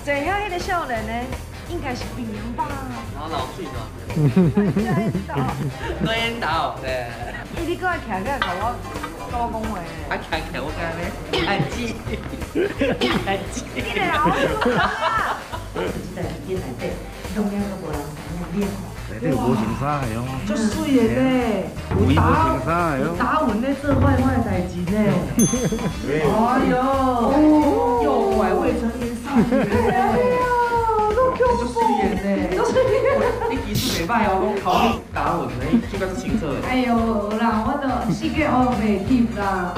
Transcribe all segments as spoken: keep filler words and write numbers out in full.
坐遐迄个少年呢，应该是病人吧？ 老老水嘛。 对。 对头，对。 伊你搁来徛起来甲我甲我讲话呢？ 啊，徛徛我干咩？看机，看机。 你个老鼠啊！ 在店内底，中间都无人知影练。 内底有无穿衫的哦， 足水的呢， 有打无穿衫的哦， 打阮咧做坏坏代志呢。哎呦，诱拐未成年少女。哎呦，都足水的呢，足水的。 你技术袂歹哦，讲头去打阮呢，这个是清楚的。 哎呦，啦，我都四个学袂起啦。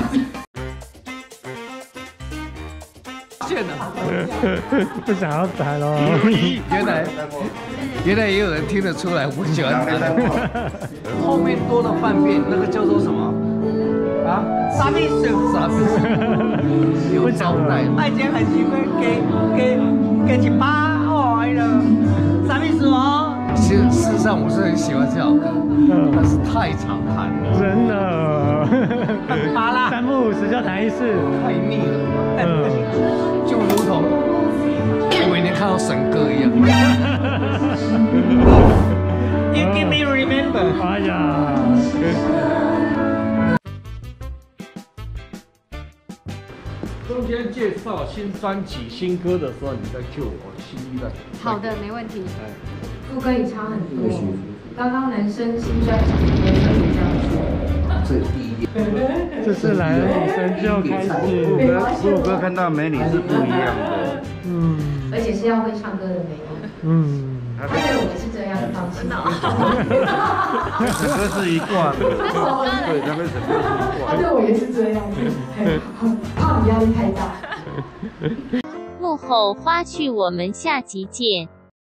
不想要打了。 原来原来也有人听得出来我喜欢打。后面多了半遍，那个叫做什么？啊？啥意思？啥意思？有招待。爱情很喜欢给给给一巴哦，哎了，啥意思哦？其实事实上我是很喜欢这首歌，但是太常弹了。 真的。 巴拉。 三不五时就弹一次， 太腻了。嗯。 就如同我每年看到神歌一样。You give me remember。 哎呀！ 中间介绍新专辑、新歌的时候，你再救我新一代。 好的，没问题。 副歌也差很多。刚刚男生新专辑的歌可以这样说。 这第一。 这是来了女生就开始。 副歌副歌看到美女是不一样的。嗯。 而且是要会唱歌的美女。嗯。他对我也是这样，放心。 整个是一挂的。对，那个整个是一挂。 他对我也是这样子，怕你压力太大。 幕后花絮，我们下集见。